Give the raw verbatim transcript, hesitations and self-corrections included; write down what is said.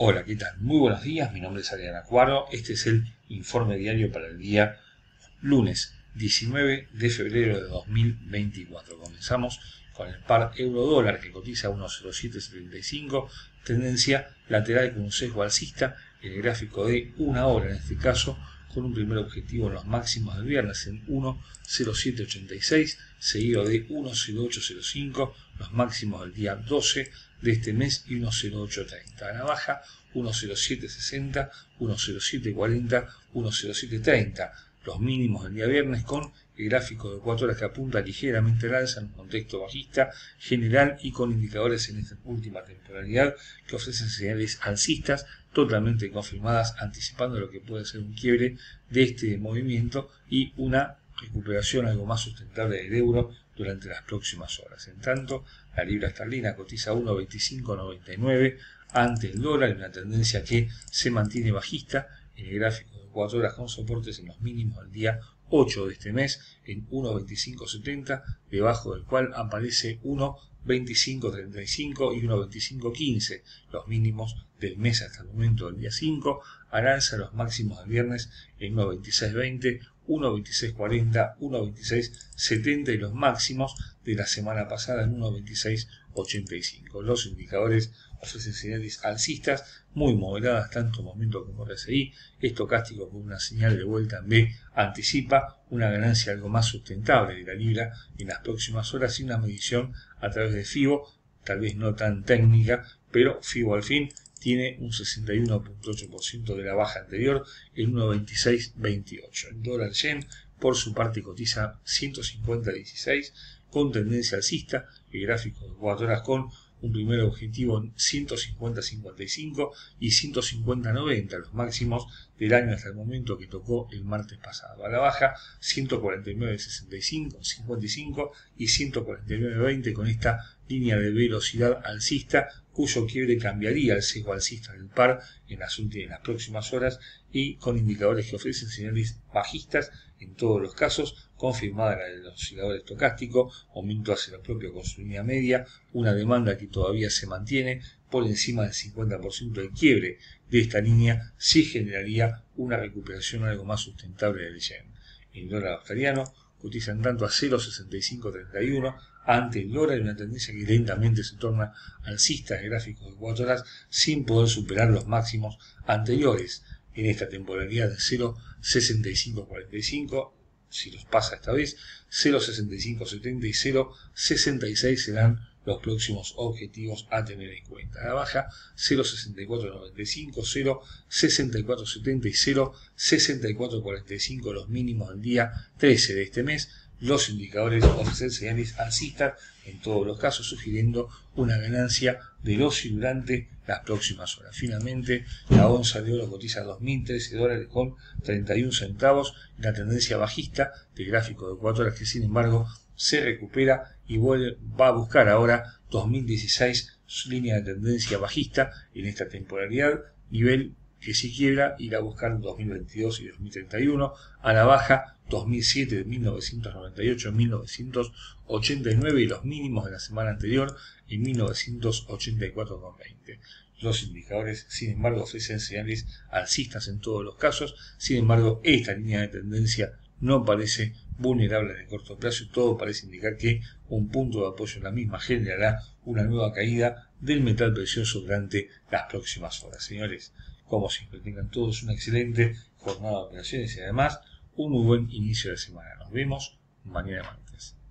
Hola, ¿qué tal? Muy buenos días, mi nombre es Adrián Acuaro. Este es el informe diario para el día lunes diecinueve de febrero de dos mil veinticuatro. Comenzamos con el par euro-dólar que cotiza a uno coma cero siete setenta y cinco, tendencia lateral con un sesgo alcista, el gráfico de una hora en este caso, con un primer objetivo en los máximos del viernes en uno coma cero siete ochenta y seis, seguido de uno coma cero ocho cero cinco, los máximos del día doce de este mes y uno coma cero ocho treinta. A la baja uno coma cero siete sesenta, uno coma cero siete cuarenta, uno coma cero siete treinta, los mínimos del día viernes con el gráfico de cuatro horas que apunta ligeramente al alza en un contexto bajista general y con indicadores en esta última temporalidad que ofrecen señales alcistas totalmente confirmadas, anticipando lo que puede ser un quiebre de este movimiento y una recuperación algo más sustentable del euro durante las próximas horas. En tanto, la libra esterlina cotiza a uno coma veinticinco noventa y nueve ante el dólar en una tendencia que se mantiene bajista en el gráfico de cuatro horas con soportes en los mínimos del día ocho de este mes en uno coma veinticinco setenta, debajo del cual aparece uno coma veinticinco treinta y cinco y uno coma veinticinco quince, los mínimos del mes hasta el momento del día cinco, al alza los máximos del viernes en uno coma veintiséis veinte, uno coma veintiséis cuarenta, uno coma veintiséis setenta y los máximos de la semana pasada en uno coma veintiséis ochenta y cinco. Los indicadores ofrecen señales alcistas muy moderadas, tanto momento como R S I, estocástico con una señal de vuelta en B anticipa una ganancia algo más sustentable de la libra en las próximas horas y una medición a través de FIBO, tal vez no tan técnica, pero FIBO al fin tiene un sesenta y uno punto ocho por ciento de la baja anterior en uno coma veintiséis veintiocho. El dólar yen por su parte cotiza ciento cincuenta punto dieciséis con tendencia alcista, el gráfico de cuatro horas con un primer objetivo en ciento cincuenta punto cincuenta y cinco y ciento cincuenta punto noventa, los máximos del año hasta el momento que tocó el martes pasado. A la baja ciento cuarenta y nueve punto sesenta y cinco, cincuenta y cinco y ciento cuarenta y nueve punto veinte con esta línea de velocidad alcista cuyo quiebre cambiaría el sesgo alcista del par en las, últimas, en las próximas horas y con indicadores que ofrecen señales bajistas en todos los casos, confirmada la del oscilador estocástico, aumento hacia la propia con su línea media, una demanda que todavía se mantiene por encima del cincuenta por ciento del quiebre de esta línea, sí generaría una recuperación algo más sustentable del yen. El dólar australiano cotiza en tanto a cero coma sesenta y cinco treinta y uno ante el dólar en una tendencia que lentamente se torna alcista en gráficos de cuatro horas sin poder superar los máximos anteriores en esta temporalidad de cero coma sesenta y cinco cuarenta y cinco, si los pasa esta vez, cero coma sesenta y cinco setenta y cero coma sesenta y seis serán los próximos objetivos a tener en cuenta. A la baja cero coma sesenta y cuatro noventa y cinco, cero coma sesenta y cuatro setenta y cero coma sesenta y cuatro cuarenta y cinco los mínimos del día trece de este mes. Los indicadores ofrecen señales alcistas en todos los casos, sugiriendo una ganancia del OSI durante las próximas horas. Finalmente, la onza de oro cotiza dos mil trece dólares con treinta y uno centavos, la tendencia bajista del gráfico de cuatro horas que sin embargo se recupera y vuelve, va a buscar ahora dos mil dieciséis su línea de tendencia bajista en esta temporalidad, nivel que si quiebra irá a buscar dos mil veintidós y dos mil treinta y uno, a la baja dos mil siete, mil novecientos noventa y ocho, mil novecientos ochenta y nueve y los mínimos de la semana anterior en mil novecientos ochenta y cuatro coma veinte. Los indicadores, sin embargo, ofrecen señales alcistas en todos los casos, sin embargo, esta línea de tendencia no parece vulnerable de corto plazo y todo parece indicar que un punto de apoyo en la misma generará una nueva caída del metal precioso durante las próximas horas. Señores, como siempre, tengan todos una excelente jornada de operaciones y además un muy buen inicio de semana. Nos vemos mañana martes.